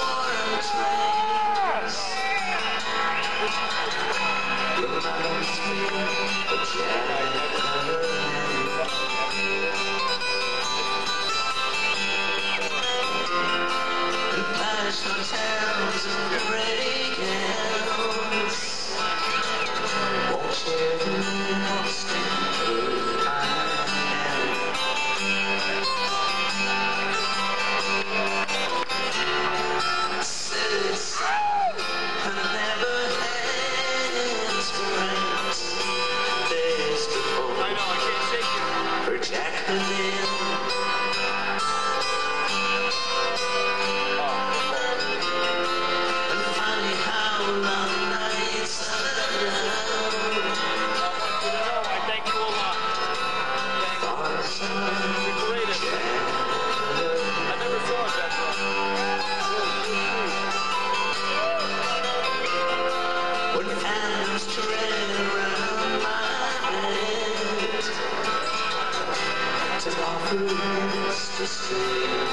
warm trains reminds me of Jack and Paris hotels and pretty gals. Won't you lost in her cities and never hands friends. Days before I know I can't shake you for Jacqueline. And funny how long nights I thank you a lot. You're great at it. I never saw it that way. When hands tread around my head to offer us to stay.